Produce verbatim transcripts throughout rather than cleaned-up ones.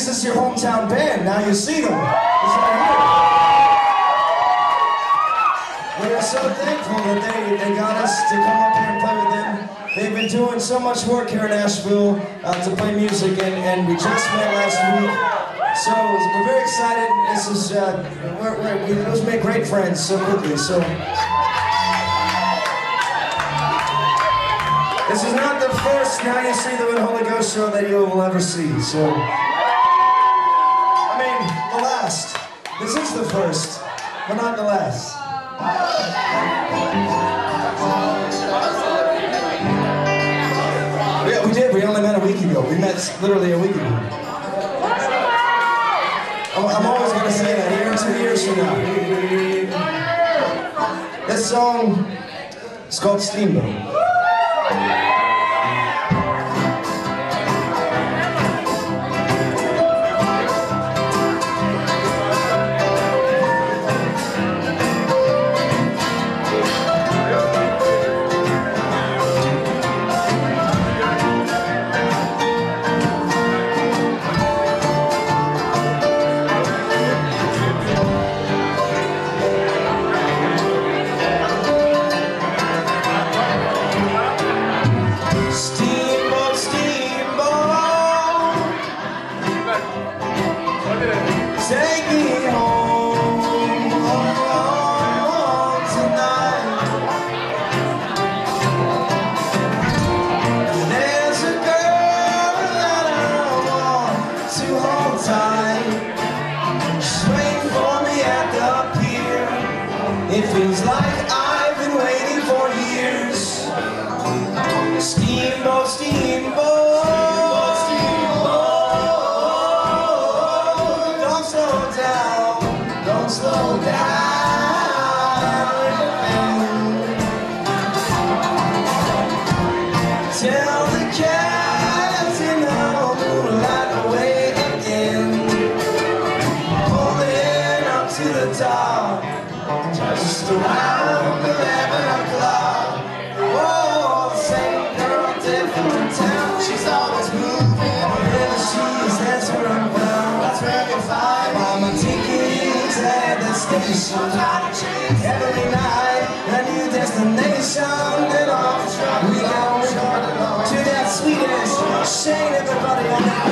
this is your hometown band. Now you see them. It's right here. We are so thankful that they, they got us to come up here and play with them. They've been doing so much work here in Asheville uh, to play music, and, and we just met last week. So we're very excited. This is, uh, we're, we're, we just made great friends so quickly. So this is not the first Now You See Them in Holy Ghost show that you will ever see. So, I mean, the last. This is the first, but not the last. Yeah, we did. We only met a week ago. We met literally a week ago. I'm, I'm always going to say that, even two years from now. This song is called Steamboat. Take me home, home tonight. There's a girl that I want to hold tight. She's waiting for me at the pier. It feels like I've been waiting for years. Steamboat, steamboat. Slow down. Tell the captain I'll moonlight away again. Pulling up to the top, just around eleven o'clock. Oh, same girl, different town. She's always moving. Wherever she is, that's where I'm bound. That's where you find I'm a ticket. At the station, every night, a new destination, and off we go to that sweetest shade. Everybody on that.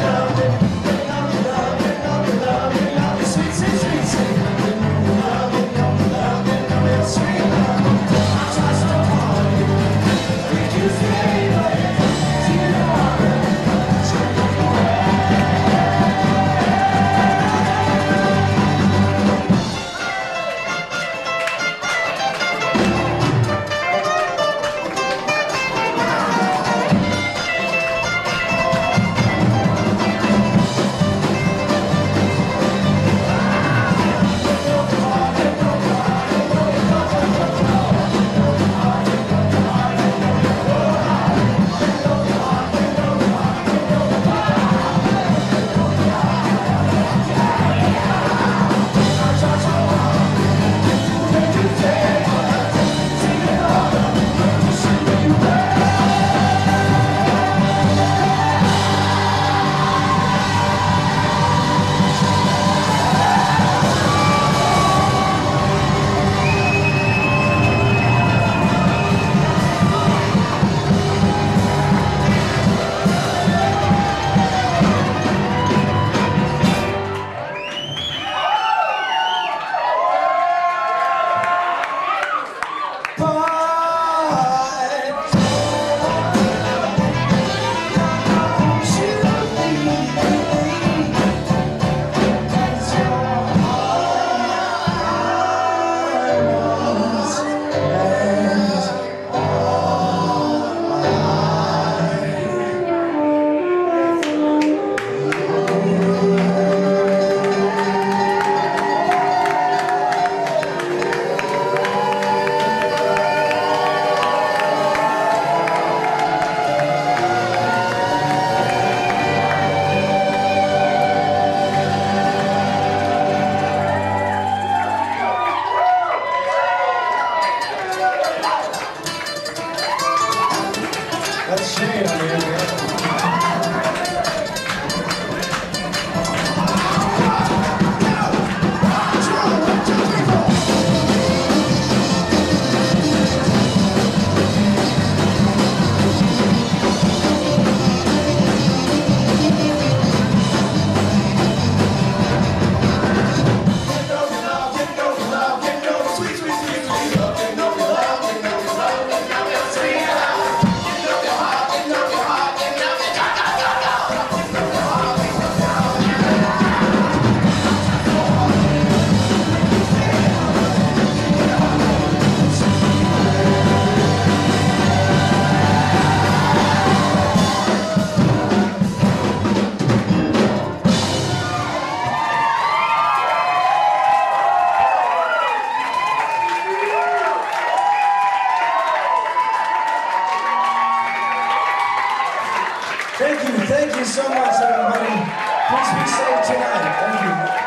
That's Shane on the end. Thank you, thank you so much, everybody. Please be safe tonight. Thank you.